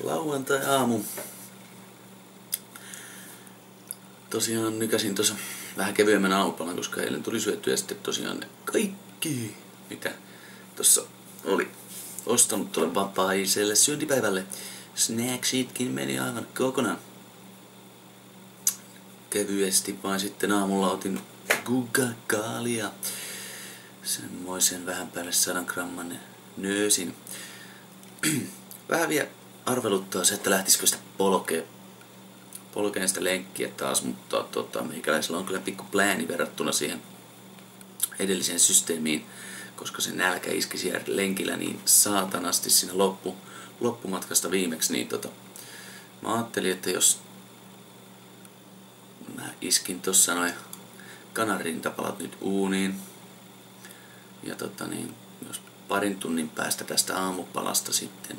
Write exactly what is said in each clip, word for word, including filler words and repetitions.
Lauantai-aamu. Tosiaan nykäsin tuossa vähän kevyemmän aamupalan, koska eilen tuli syöttyä sitten tosiaan ne kaikki, mitä tossa oli ostanut tuolle vapaiselle syöntipäivälle. Snacksitkin meni aivan kokonaan. Kevyesti vain sitten aamulla otin gugakaalia. Semmoisen vähän päälle sadan gramman nöösin. Vähän vielä arveluttaa se, että lähtisikö sitä polkea, polkeen sitä lenkkiä taas, mutta tota, meikäläisellä on kyllä pikku plääni verrattuna siihen edelliseen systeemiin, koska se nälkä iski siellä lenkillä niin saatanasti siinä loppu, loppumatkasta viimeksi, niin tota, mä ajattelin, että jos mä iskin tossa noin kananrintapalat nyt uuniin, ja tota niin, jos parin tunnin päästä tästä aamupalasta sitten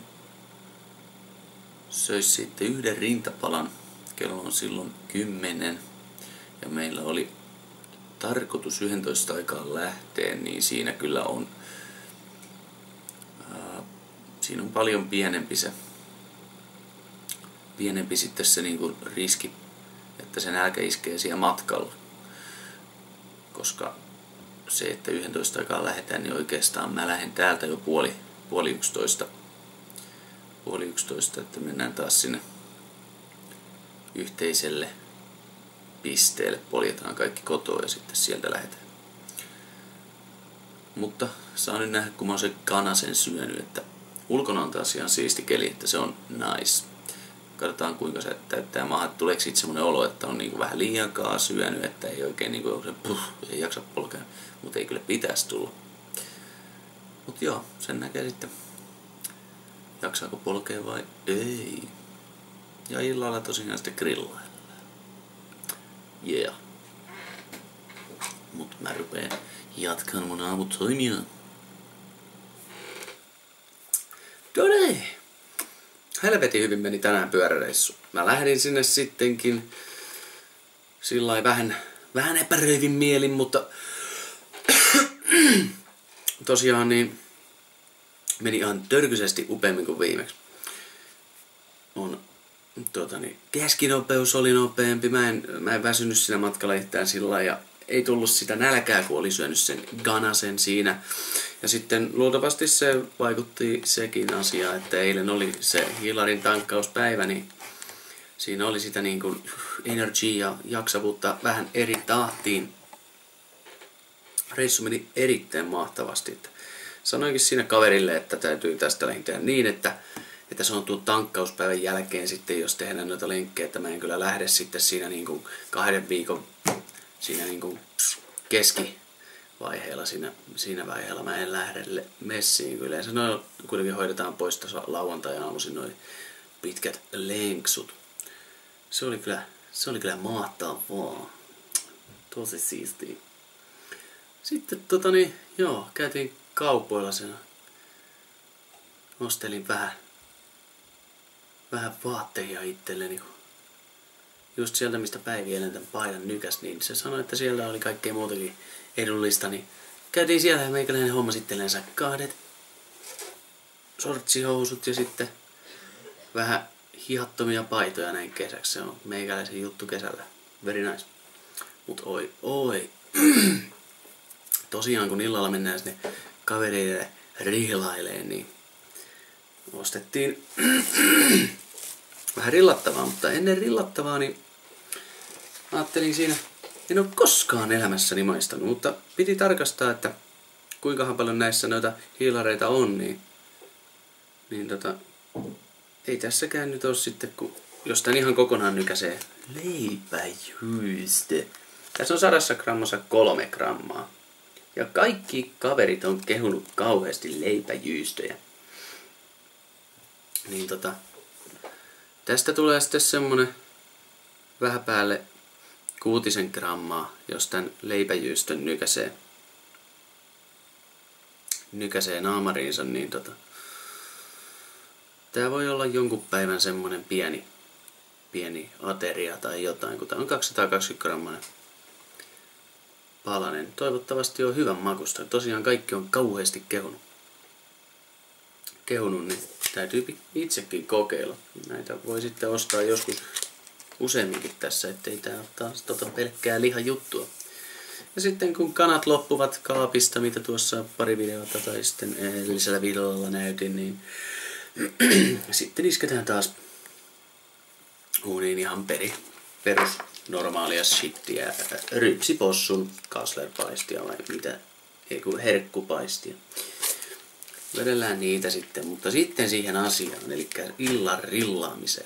söis sitten yhden rintapalan, kello on silloin kymmenen, ja meillä oli tarkoitus yhdentoista aikaan lähteä, niin siinä kyllä on, ää, siinä on paljon pienempi se, pienempi sitten se niin kuin riski, että se nälkä iskee siellä matkalla, koska se, että yhdentoista aikaan lähdetään, niin oikeastaan mä lähden täältä jo puoli, puoli yksitoista, puoli yksitoista, että mennään taas sinne yhteiselle pisteelle, poljetaan kaikki kotoa ja sitten sieltä lähdetään. Mutta saa nyt nähdä, kun mä oon sen kanasen syönyt, että ulkona on taas ihan siisti keli, että se on nice. Katsotaan kuinka se täyttää maahan, että tuleeko siitä semmonen olo, että on niinku vähän liiankaan syönyt, että ei oikein niinku se puh, ei jaksa polkea, mutta ei kyllä pitäisi tulla. Mut joo, sen näkee sitten, jaksaako polkea vai ei. Ja illalla tosiaan sitten grillaillaan. Yeah. Mut mä rupeen jatkaan mun aamutoimia. Done! Helvetin hyvin meni tänään pyöräreissu. Mä lähdin sinne sittenkin sillai vähän, vähän epäröivin mielin, mutta tosiaan niin meni ihan törkyisesti upeammin kuin viimeksi. On, tuota niin, keskinopeus oli nopeampi, mä en, mä en väsynyt siinä matkalla yhtään sillä ja ei tullut sitä nälkää, kun oli syönyt sen ganasen siinä. Ja sitten luultavasti se vaikutti sekin asia, että eilen oli se hiilarin tankkauspäivä, niin siinä oli sitä niin kuin energy ja jaksavuutta vähän eri tahtiin. Reissu meni erittäin mahtavasti. Että sanoinkin siinä kaverille, että täytyy tästä lähteä niin, että, että se on tuon tankkauspäivän jälkeen sitten, jos tehdään noita lenkkejä, että mä en kyllä lähde sitten siinä niin kuin kahden viikon siinä niin kuin keskivaiheella, siinä, siinä vaiheella mä en lähde messiin. Yleensä no, kuitenkin hoidetaan pois tuossa lauantai-aamuisin noin pitkät lenksut. Se oli kyllä, se oli kyllä mahtavaa. Tosi siistiä. Sitten tota niin, joo, käytiin kaupoilla sen. Ostelin vähän, vähän vaatteja itselleni. Just sieltä, mistä Päivi eilen tämän paidan nykäs, niin se sanoi, että siellä oli kaikkea muutakin edullista, niin käytiin siellä ja meikäläinen hommasi itsellensä kahdet sortsihousut ja sitten vähän hihattomia paitoja näin kesäksi. Se on meikäläisen juttu kesällä. Very nice. Mut oi, oi. Tosiaan kun illalla mennään sinne kavereille rihlaileen, niin ostettiin vähän rillattavaa, mutta ennen rillattavaa niin ajattelin siinä, en ole koskaan elämässäni maistanut, mutta piti tarkastaa, että kuinkahan paljon näissä noita hiilareita on, niin, niin tota, ei tässäkään nyt ole sitten, kun jos tän ihan kokonaan nykäsee leipäjyyste. Tässä on sadassa grammassa kolme grammaa. Ja kaikki kaverit on kehunut kauheasti leipäjyystöjä. Niin tota, tästä tulee sitten semmonen vähän päälle kuutisen grammaa, jos tän leipäjyystön nykäsee, nykäsee naamariinsa, niin tota, tää voi olla jonkun päivän semmonen pieni, pieni ateria tai jotain, kun tää on kaksisataakaksikymmentä grammanen palanen. Toivottavasti on hyvän makusta. Tosiaan kaikki on kauheasti kehunut. kehunut, niin täytyy itsekin kokeilla. Näitä voi sitten ostaa joskus useamminkin tässä, ettei tää ole taas tota pelkkää lihajuttua. Ja sitten kun kanat loppuvat kaapista, mitä tuossa pari videota tai sitten edellisellä videolla näytin, niin sitten isketään taas uuniin ihan peri, perus normaalia shittiä, rypsipossun kaslerpaistia vai mitä, ei kun herkkupaistia. Vedellään niitä sitten, mutta sitten siihen asiaan, eli illan rillaamiseen.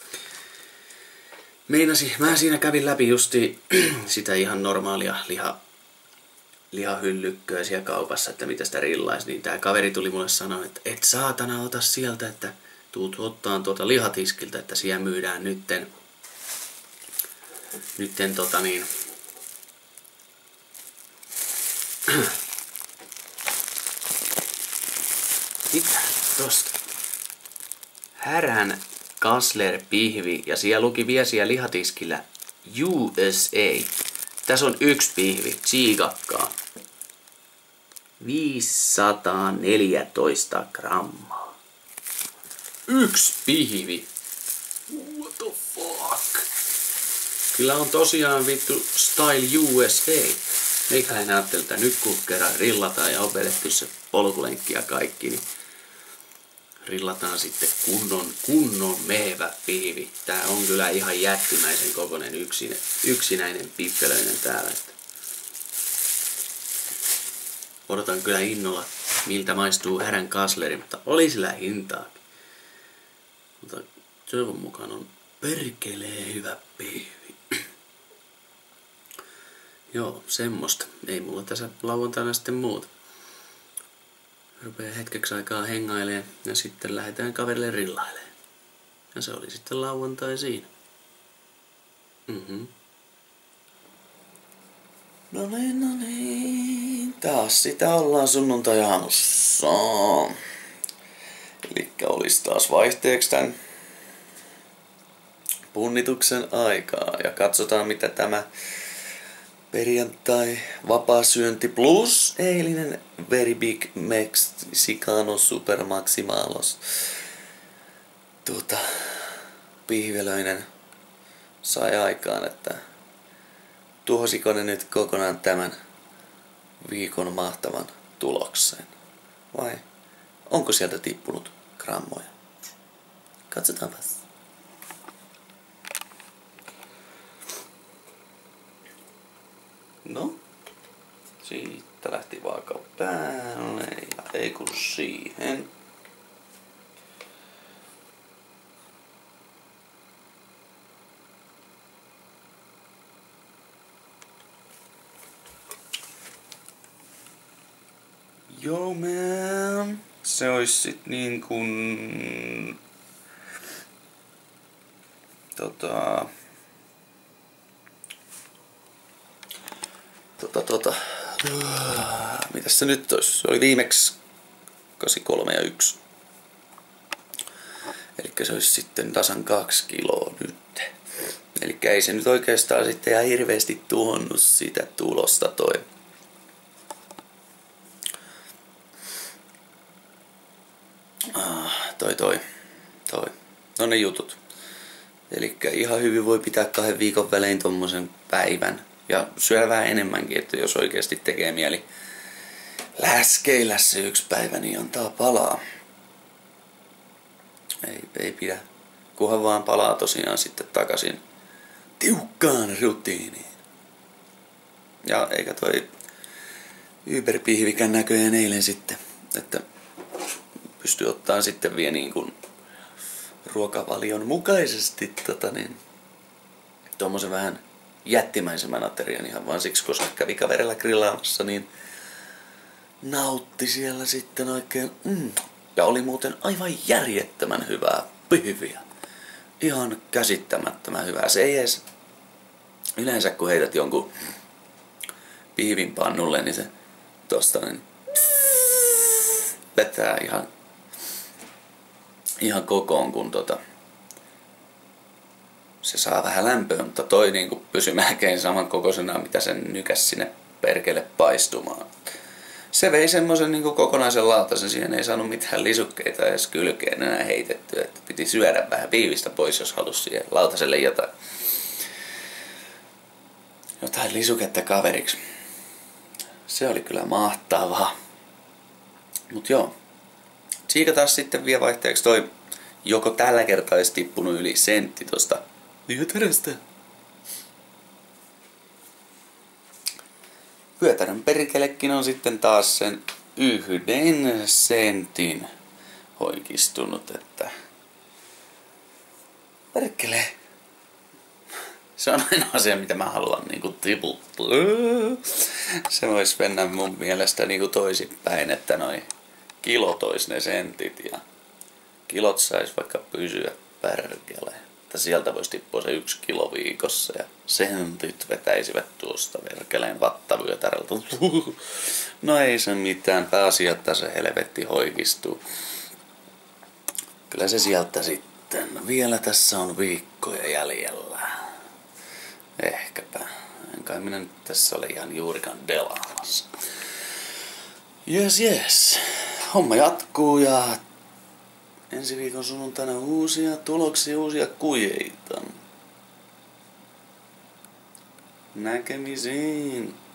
Meinasi, mä siinä kävin läpi justi sitä ihan normaalia liha, lihahyllykköä siellä kaupassa, että mitä sitä rillaisi, niin tää kaveri tuli mulle sanoa, että et saatana ota sieltä, että tuut ottaan tuota lihatiskiltä, että siellä myydään nytten, nytten tota niin, mitä tosta? Härän Kassler-pihvi ja siellä luki vielä siellä lihatiskillä U S A. Tässä on yksi pihvi, tsiikakkaa. viisisataaneljätoista grammaa. Yksi pihvi. What the fuck? Kyllä on tosiaan vittu style U S A. Meikäläinen ajattelin, että nyt kun kerran rillataan ja on vedetty se polkulenkki ja kaikki, niin rillataan sitten kunnon, kunnon mehevä pihvi. Tää on kyllä ihan jättimäisen kokoinen yksin, yksinäinen piffelöinen täällä. Odotan kyllä innolla, miltä maistuu härän kasleri, mutta oli sillä hintaa. Mutta toivon mukaan on perkelee hyvä pihvi. Joo, semmoista. Ei mulla tässä lauantaina sitten muuta. Rupee hetkeksi aikaa hengailemaan ja sitten lähdetään kaverille rillailemaan. Ja se oli sitten lauantai siinä. Mhm. No niin, no niin. Taas sitä ollaan sunnuntai-aamussa. Elikkä olisi taas vaihteeksi tän punnituksen aikaa. Ja katsotaan mitä tämä perjantai vapaasyönti plus eilinen Very Big Mexicano Super Maximalos tuota, pihvelöinen sai aikaan, että tuhosiko ne nyt kokonaan tämän viikon mahtavan tuloksen vai onko sieltä tippunut grammoja? Katsotaanpas. No, siitä lähti vaaka päälle ja ei kun siihen. Joo man, se ois sit niin kuin tota Tota, tota. Mitäs se nyt ois? Se oli viimeksi kahdeksankymmentäkolme ja yksi. Elikkä se olisi sitten tasan kaksi kiloa nyt. Elikkä ei se nyt oikeastaan sitten ihan hirveesti tuonut sitä tulosta toi. Ah, toi toi. Toi. No ne jutut. Elikkä ihan hyvin voi pitää kahden viikon välein tommosen päivän. Ja syödä vähän enemmänkin, että jos oikeasti tekee mieli läskeillä se yksi päivä, niin antaa palaa. Ei, ei pidä. Kunhan vaan palaa tosiaan sitten takaisin tiukkaan rutiiniin. Ja eikä toi yberpihvikän näköjään eilen sitten, että pystyy ottaa sitten vielä niin kuin ruokavalion mukaisesti tota niin, tommosen vähän jättimäisemmän aterian ihan vaan siksi, koska kävi kaverilla grillaamassa, niin nautti siellä sitten oikein. Mm. Ja oli muuten aivan järjettömän hyvää pihviä. Ihan käsittämättömän hyvää. Se ei edes yleensä kun heität jonkun pihvin pannulle, niin se tosta niin vetää ihan, ihan kokoon, kun tota se saa vähän lämpöä, mutta toi niinku pysyi melkein saman kokoisena, mitä sen nykäs sinne perkele paistumaan. Se vei semmoisen niin kokonaisen lautasen, siihen ei saanut mitään lisukkeita edes kylkeen enää heitettyä, että piti syödä vähän piivistä pois, jos halusi siihen lautaselle jotain, jotain lisuketta kaveriksi. Se oli kyllä mahtavaa. Mut joo, tsiikataan sitten vielä vaihteeksi toi, joko tällä kertaa olisi tippunut yli sentti tosta vyötäröstä. Vyötärön perkelekin on sitten taas sen yhden sentin hoikistunut, että perkele. Se on aina asia, mitä mä haluan niinku tiputtua. Se vois mennä mun mielestä niinku toisinpäin, että noi kilot ois ne sentit ja kilot sais vaikka pysyä perkele. Että sieltä vois tippua se yksi kilo viikossa ja sentit vetäisivät tuosta perkeleen vattavyötärältä. No ei se mitään, pääasia, että se helvetti hoikistuu. Kyllä se sieltä sitten. Vielä tässä on viikkoja jäljellä. Ehkäpä. En kai minä nyt tässä ole ihan juurikaan delaamassa. Jes, jes. Homma jatkuu ja ensi viikon sunnuntaina uusia tuloksia, uusia kujeita. Näkemisiin.